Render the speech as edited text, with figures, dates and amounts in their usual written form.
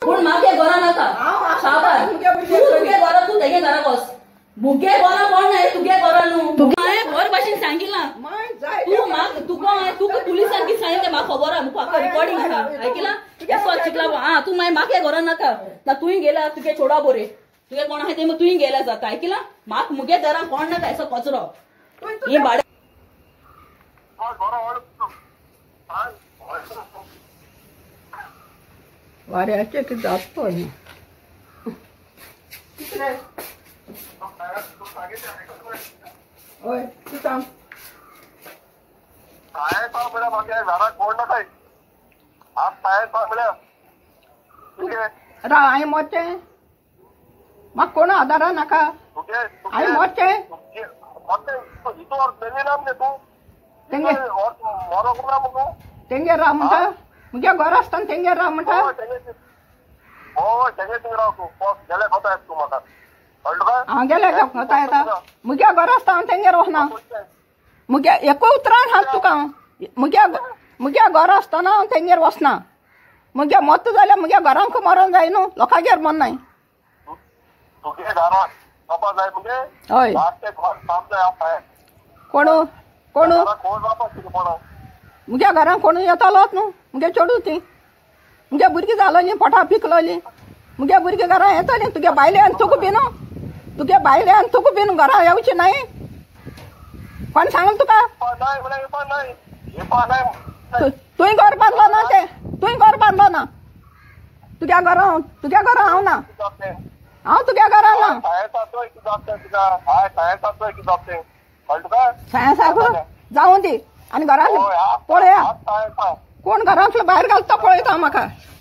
पूण म्हाका घरा नाका शाबास तुगे घरा तू तेगे घरा वच मुगे घरा कोण नाही तुगे घरा न्हू हांवें बरे भाशेन सांगितलां तू म्हाका तुका पुलिसान कितें सांगितलें म्हाका खबर आहा म्हाका रिकॉर्डिंग आसा आयकलां असो चिकला हां तू मागीर म्हाका घरा नाका ना तुवें गेला तुगे छोडा बरे तुगे कोण आहाय ते तुवें गेला जाता आयकलां म्हाका मुगे घरा कोण नाका असो कचरो ही भाडे वाऱ्याचे की जास्त ओय तू सांग रा हांवें मोचे म्हाका कोण आदारा नाका हांवें मोचे तेंगे राव म्हणटा मुगे घर आसतना तेंगे राव म्हणटा हांव गेले कोता येता मुगे घर आसता हांव तेंगेर वचना मुगे एकू उतरान हांव तुका मुगे घर आसतना हांव तेंगेर वचना मुगे मत जाल्यार मुगे घरांक मरोन जाय न्हू लोकांगेर मरनाय हय कोणू कोणू मुगे घरान कोण येतालोच न्हू मुगे चेडू ती मुगे भुरगीं जालोलीं पोटा पिकलोलीं मुगे भुरगीं घरा येतालीं तुगे बायले आनी तुका बीन तुगे बायले आनी तुका बीन घरा येवची नाय कोण सांगल तुका तुवें घर बांदलो ना ते तुवें घर बांदलो ना तुग्या घरा हांव ना हांव तुग्या घरा ना सायन्साक जावं दी आनी घरांतलें पळया कोण घरांतलो भायर घालता पळयता म्हाका